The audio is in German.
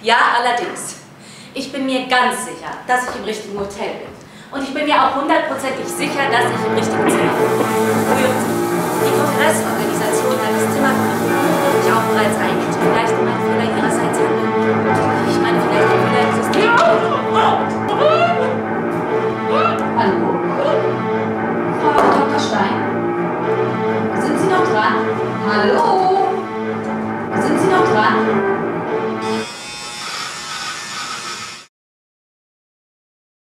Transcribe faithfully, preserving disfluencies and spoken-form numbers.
Ja, allerdings. Ich bin mir ganz sicher, dass ich im richtigen Hotel bin. Und ich bin mir auch hundertprozentig sicher, dass ich im richtigen Zimmer bin. Übrigens, die Kongressorganisation hat das Zimmer ich auch bereits eingeht. Vielleicht um einen Fehler ihrerseits handeln. Ich meine, vielleicht ein Fehler im System. Hallo? Frau Doktor Stein? Sind Sie noch dran? Hallo? Sind Sie noch dran?